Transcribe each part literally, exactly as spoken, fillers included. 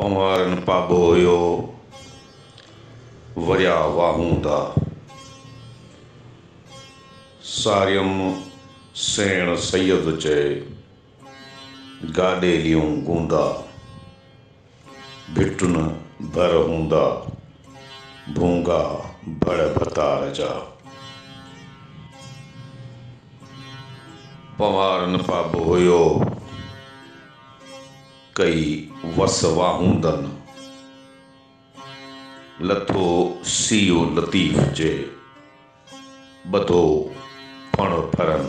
पवारन पाबो हुयो वरिया वाहूंदा सारियम सेण सैयद चए गाडेलियूं गूंदा भिटुन भर हूंदा भूंगा भड़ भतार जा। पवारन पाबो हुयो कई वस वाहूंदन लथो सीयो लतीफ़ जे बधो फण फरन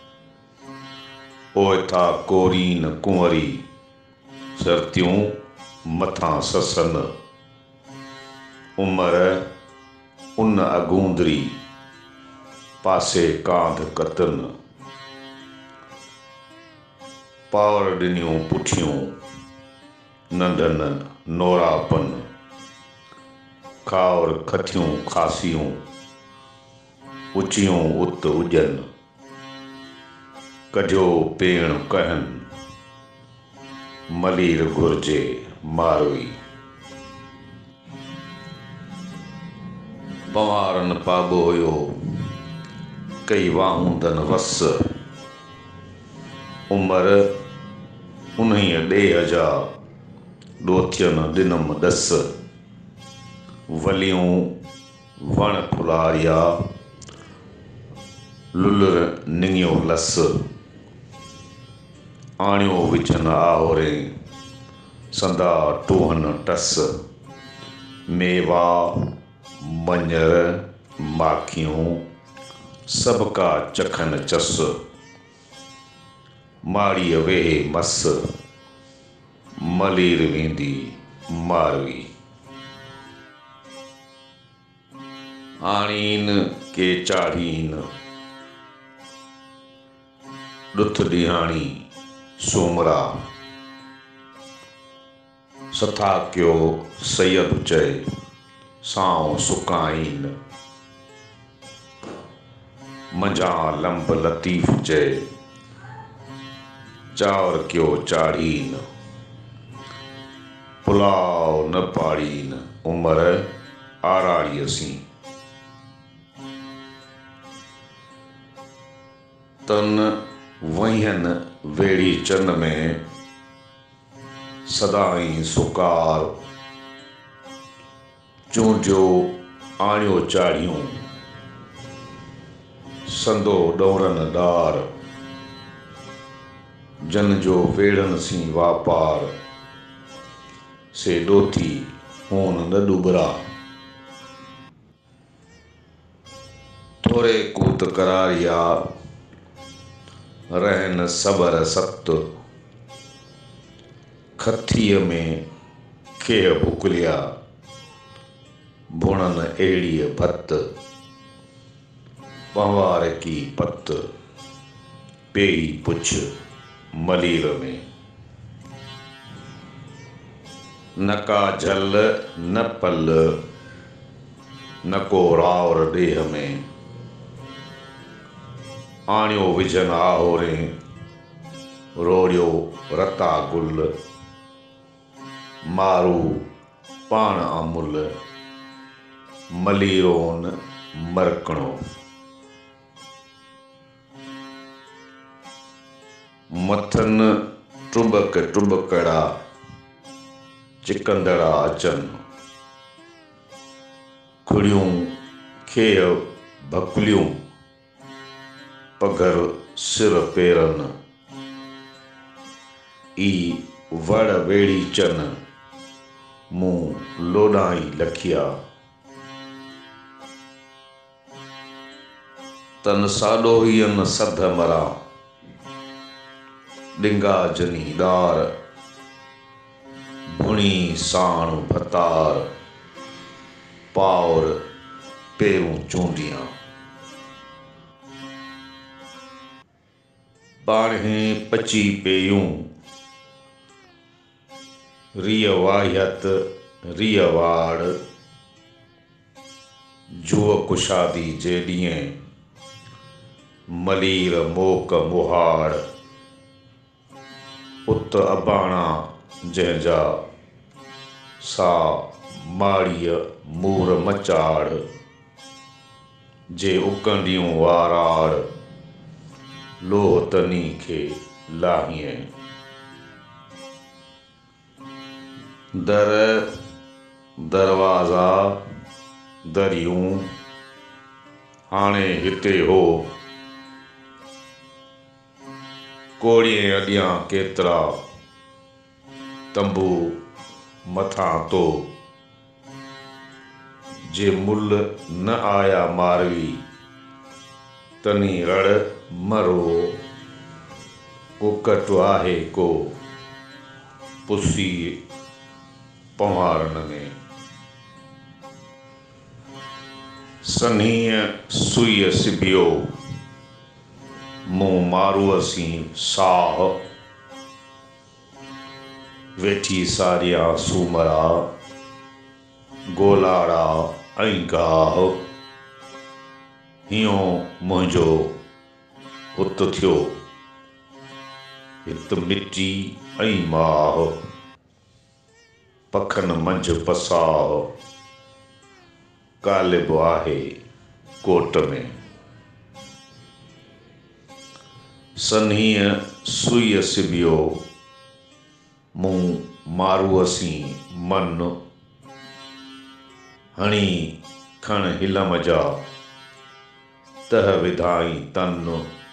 ओथा कोरीन कुंवरी सरतियूं मथां ससन उमर उन अगूंदरी पासे कांध कतन पावर ॾिनियूं पुठियूं नंढन नोरापन खावर खथियूं खासियूं उचियूं उत उजन कढियो पेण कहन मलीर घुर्जे मारवी। पवारन पाबो हुयो कई वाहूंदन वस उमर उन्हीअ ॾेह जा ॾोथियन ॾिनम ॾस वलियूं वण फुलारिया लुलर निंगियो लस आणियो विझन आहोरे संदा टूहन टस मेवा मञर माखियूं सभ का चखन चस माड़ीअ वेहे मस मलीर वेंदी मारवी। आणीन के चाढ़ीन ॾुथ ॾिहाणी सोमरा सथा कयो सैयद चए साऊं सुकाइन मंझां लंब लतीफ़ चए चावर कयो चाढ़ीन पुलाव न पाड़ीन उमर आराड़ीअ सी तन वहियन वेड़ी चन में सदाई सुकार चूंडियो आणियो चाढ़ियूं संदो ॾौरन ॾार जन जो वेड़न सी वापार से ॾोथी हून न डुबरा थोरे कूत करारिया रहन सबर सत खथीअ में खेह भुकलिया भुणन एड़ीअ भत पवार की पत पेई पुछ मलीर में न का झल न पल न को रावर ॾेह में आणियो विझन आहोरे रोड़ियो रता गुल मारू पाण अमुल मलीरोन मरकणो मथन टुबक टुबकड़ा चिकंदड़ा अचन खुड़ियूं खेह भकुलियूं पघर सिर पेरन ई वड़ वेड़ी चन मुंह लोडाई लखिया तन साडोहियन सध मरा डिंगा जनीदार भुणी साण भतार पावर पेरूं चूंडियां बाणे पची पेयूं रिय वाहियत रिय वाड़ जुअ कुशादी जे ॾींहं मलीर मोक मुहाड़ उत अबाणा जंहिंजा सा माड़ीअ मूर मचाड़ जे उकंदियूं वाराड़ लोह तनी खे लाहीअ। दर दरवाज़ा दरियूं हाणे हिते हो, कोड़िए अॻियां केतिरा तंबू मथां तो, जे मुल न आया मारवी तनी रड़ मरो, कुकट आहे को पुसी पंवारन में। सन्हीअ सुईअ सिबियो मूं मारूअ सी साह, वेठी सारिया सूमरा गोलाड़ा ऐं गाह, हियो मुंहिंजो हुत थियो हित मिटी ऐं माह, पखन मंझि पसाह ग़ालिब आहे कोट में। सन्हीअ सुईअ सिबियो मूं मारूअ सी मन, हणी खण हिलम जा तह विधाई तन,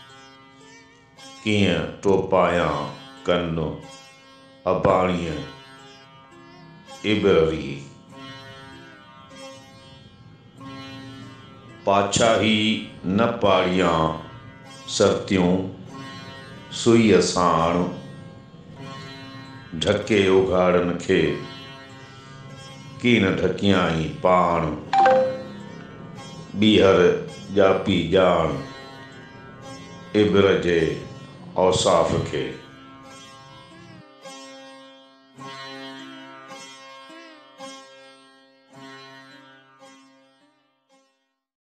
कीअं टोपायां कन अबाणीअ इबररी। पाछाही न पाड़ियां सर्तियूं सुईअ साण, ढके उघाड़न खे कीन ढकियाई पाण, ॿीहर ॼापी ॼाण इब्र जे औसाफ़ खे।